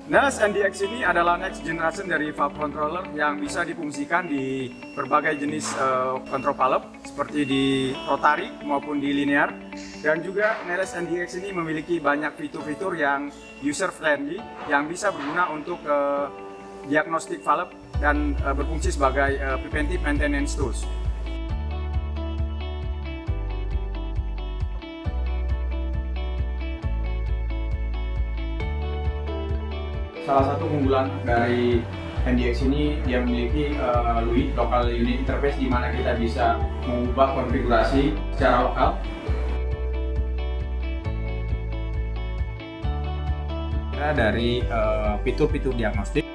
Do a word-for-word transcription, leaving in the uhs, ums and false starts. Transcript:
Neles N D X ini adalah next generation dari valve controller yang bisa difungsikan di berbagai jenis uh, control valve seperti di rotary maupun di linear. Dan juga Neles N D X ini memiliki banyak fitur-fitur yang user friendly yang bisa berguna untuk uh, diagnostik valve dan uh, berfungsi sebagai uh, preventive maintenance tools. Salah satu keunggulan dari N D X ini, dia memiliki uh, L U I, Local Unit Interface, di mana kita bisa mengubah konfigurasi secara lokal. Dari fitur-fitur uh, diagnostik,